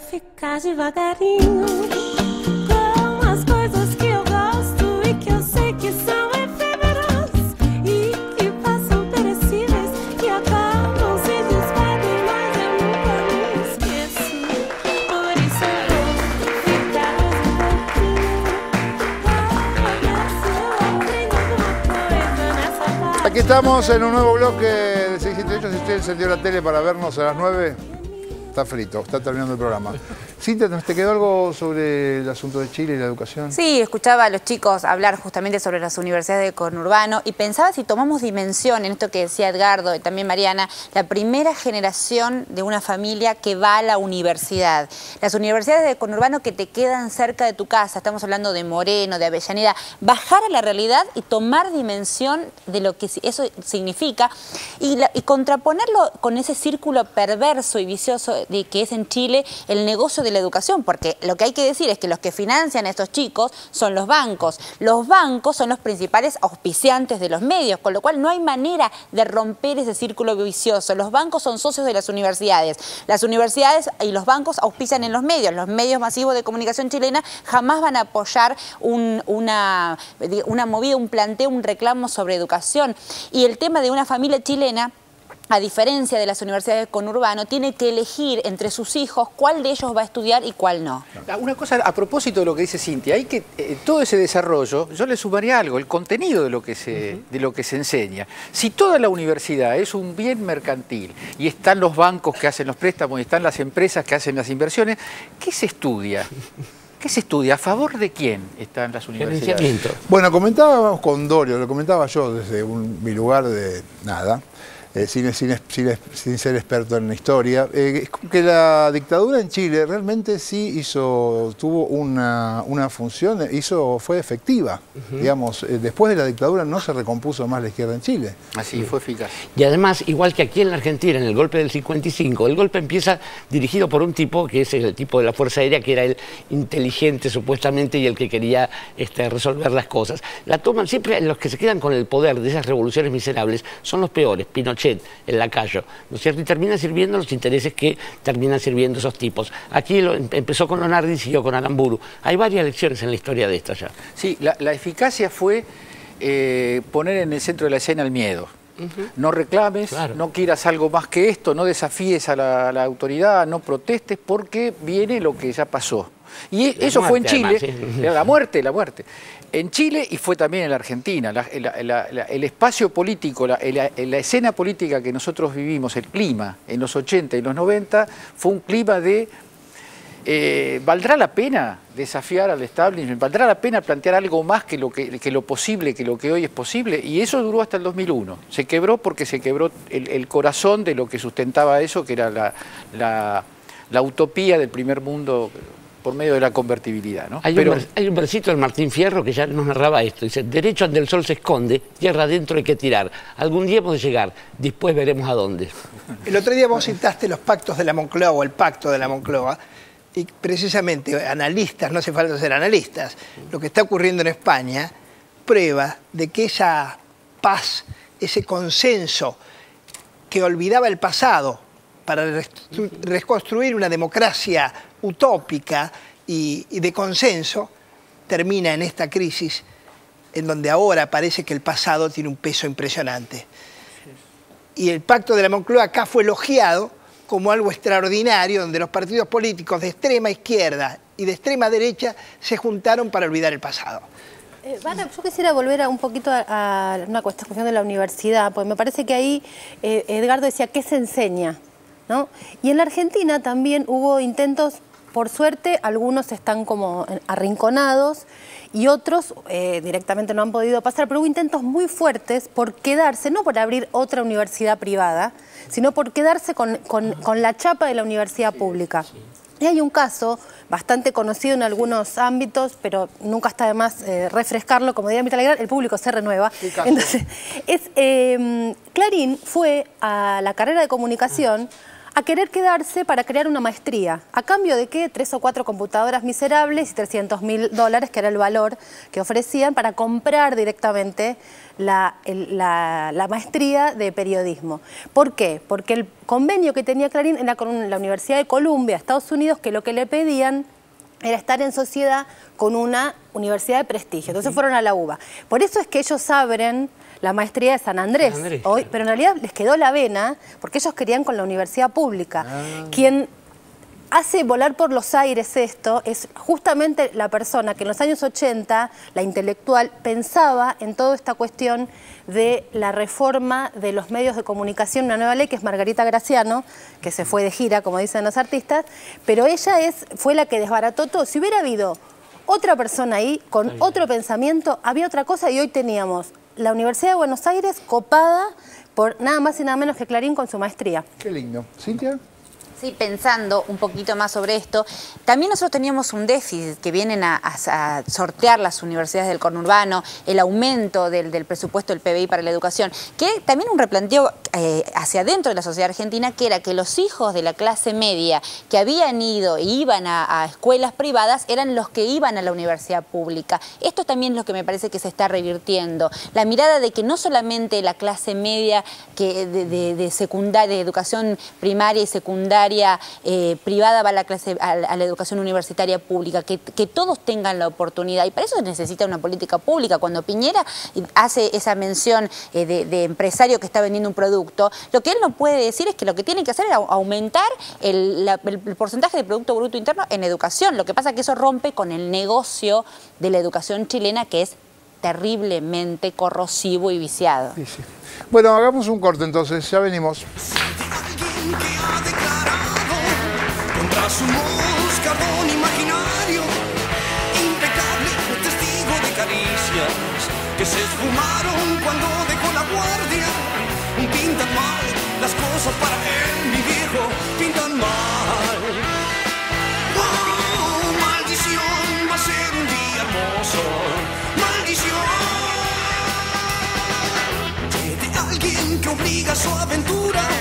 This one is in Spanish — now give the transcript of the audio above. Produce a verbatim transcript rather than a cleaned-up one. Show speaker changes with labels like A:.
A: ficar devagarinho com as coisas que eu gosto e que eu sei que são efêmeras e que passam perecíveis, que acabam, se despedem, mas eu nunca me esqueço. Por isso eu vou ficar um pouquinho. Oh, eu aprendo alguma coisa nessa parte.
B: Aquí estamos en un nuevo bloque de seis siete ocho. Si usted encendió la tele para vernos a las nueve, está frito, está terminando el programa. Cintia, ¿te quedó algo sobre el asunto de Chile y la educación?
C: Sí, escuchaba a los chicos hablar justamente sobre las universidades de conurbano y pensaba, si tomamos dimensión en esto que decía Edgardo y también Mariana, la primera generación de una familia que va a la universidad. Las universidades de conurbano que te quedan cerca de tu casa, estamos hablando de Moreno, de Avellaneda, bajar a la realidad y tomar dimensión de lo que eso significa y, la, y contraponerlo con ese círculo perverso y vicioso de que es en Chile el negocio de la educación, porque lo que hay que decir es que los que financian a estos chicos son los bancos. Los bancos son los principales auspiciantes de los medios, con lo cual no hay manera de romper ese círculo vicioso. Los bancos son socios de las universidades. Las universidades y los bancos auspician en los medios. Los medios masivos de comunicación chilena jamás van a apoyar un, una, una movida, un planteo, un reclamo sobre educación. Y el tema de una familia chilena, a diferencia de las universidades de conurbano, tiene que elegir entre sus hijos cuál de ellos va a estudiar y cuál no.
D: Una cosa a propósito de lo que dice Cintia, hay que eh, todo ese desarrollo, yo le sumaría algo, el contenido de lo que se, uh-huh. de lo que se enseña. Si toda la universidad es un bien mercantil y están los bancos que hacen los préstamos y están las empresas que hacen las inversiones, ¿qué se estudia? ¿Qué se estudia? ¿A favor de quién están las universidades?
B: Bueno, comentábamos con Dorio, lo comentaba yo desde un, mi lugar de nada. Eh, sin, sin, sin, sin ser experto en la historia, eh, es como que la dictadura en Chile realmente sí hizo, tuvo una, una función, hizo, fue efectiva. Uh-huh. Digamos, eh, después de la dictadura no se recompuso más la izquierda en Chile.
D: Así, fue eficaz.
E: Y además, igual que aquí en la Argentina, en el golpe del cincuenta y cinco, el golpe empieza dirigido por un tipo que es el tipo de la Fuerza Aérea, que era el inteligente supuestamente y el que quería este, resolver las cosas. La toman siempre, los que se quedan con el poder de esas revoluciones miserables son los peores, Pinochet, el lacayo, ¿no es cierto? Y termina sirviendo los intereses que terminan sirviendo esos tipos. Aquí lo, empezó con Lonardi y siguió con Aramburu. Hay varias lecciones en la historia de esta ya.
D: Sí, la, la eficacia fue eh, poner en el centro de la escena el miedo. Uh-huh. No reclames, claro. No quieras algo más que esto, no desafíes a la, a la autoridad, no protestes porque viene lo que ya pasó. Y la eso muerte, fue en Chile, además, ¿sí? La muerte, la muerte. En Chile y fue también en la Argentina. La, la, la, la, el espacio político, la, la, la escena política que nosotros vivimos, el clima en los ochenta y los noventa, fue un clima de... Eh, ¿Valdrá la pena desafiar al establishment? ¿Valdrá la pena plantear algo más que lo, que, que lo posible, que lo que hoy es posible? Y eso duró hasta el dos mil uno. Se quebró porque se quebró el, el corazón de lo que sustentaba eso, que era la, la, la utopía del primer mundo por medio de la convertibilidad, ¿no?
E: Hay, Pero, un, hay un versito del Martín Fierro que ya nos narraba esto. Dice, derecho ante el sol se esconde, tierra adentro hay que tirar. Algún día hemos de llegar, después veremos a dónde.
F: El otro día vos citaste los pactos de la Moncloa o el pacto de la Moncloa. Y precisamente analistas, no hace falta ser analistas, lo que está ocurriendo en España prueba de que esa paz, ese consenso que olvidaba el pasado para reconstruir una democracia utópica y, y de consenso, termina en esta crisis en donde ahora parece que el pasado tiene un peso impresionante. Y el pacto de la Moncloa acá fue elogiado como algo extraordinario, donde los partidos políticos de extrema izquierda y de extrema derecha se juntaron para olvidar el pasado.
G: Eh, Vana, yo quisiera volver a un poquito a, a una cuestión de la universidad, porque me parece que ahí eh, Edgardo decía, ¿qué se enseña? ¿No? Y en la Argentina también hubo intentos, por suerte, algunos están como arrinconados y otros eh, directamente no han podido pasar, pero hubo intentos muy fuertes por quedarse, no por abrir otra universidad privada, sino por quedarse con, con, con la chapa de la universidad pública. Y hay un caso bastante conocido en algunos ámbitos, pero nunca está de más eh, refrescarlo, como diría Mirta Legrand, el público se renueva. Entonces, es, eh, Clarín fue a la carrera de comunicación a querer quedarse para crear una maestría. ¿A cambio de qué? Tres o cuatro computadoras miserables y trescientos mil dólares, que era el valor que ofrecían para comprar directamente la, el, la, la maestría de periodismo. ¿Por qué? Porque el convenio que tenía Clarín era con la Universidad de Columbia, Estados Unidos, que lo que le pedían era estar en sociedad con una universidad de prestigio. Entonces fueron a la U B A. Por eso es que ellos abren la maestría de San Andrés,
E: San Andrés,
G: hoy,
E: claro.
G: pero en realidad les quedó la vena porque ellos querían con la universidad pública. Ah. Quien hace volar por los aires esto es justamente la persona que en los años ochenta, la intelectual, pensaba en toda esta cuestión de la reforma de los medios de comunicación, una nueva ley, que es Margarita Graciano, que se fue de gira, como dicen los artistas, pero ella es, fue la que desbarató todo. Si hubiera habido otra persona ahí, con Ay, otro pensamiento, había otra cosa y hoy teníamos la Universidad de Buenos Aires copada por nada más y nada menos que Clarín con su maestría.
B: Qué lindo. ¿Cintia?
C: Sí, pensando un poquito más sobre esto, también nosotros teníamos un déficit que vienen a, a, a sortear las universidades del conurbano, el aumento del, del presupuesto del P B I para la educación, que también un replanteo eh, hacia adentro de la sociedad argentina, que era que los hijos de la clase media que habían ido e iban a, a escuelas privadas eran los que iban a la universidad pública. Esto también es lo que me parece que se está revirtiendo. La mirada de que no solamente la clase media que de, de, de, secundaria, de educación primaria y secundaria Eh, privada va a la, clase, a, a la educación universitaria pública, que, que todos tengan la oportunidad, y para eso se necesita una política pública. Cuando Piñera hace esa mención eh, de, de empresario que está vendiendo un producto, lo que él no puede decir es que lo que tiene que hacer es aumentar el, la, el, el porcentaje de Producto Bruto Interno en educación. Lo que pasa es que eso rompe con el negocio de la educación chilena, que es terriblemente corrosivo y viciado.
B: Sí, sí. Bueno, hagamos un corte entonces, ya venimos.
H: Somos carbón imaginario, impecable testigo de caricias que se esfumaron cuando dejó la guardia. Pintan mal las cosas para él, mi viejo, pintan mal. Oh, maldición, va a ser un día hermoso. Maldición de alguien que obliga a su aventura.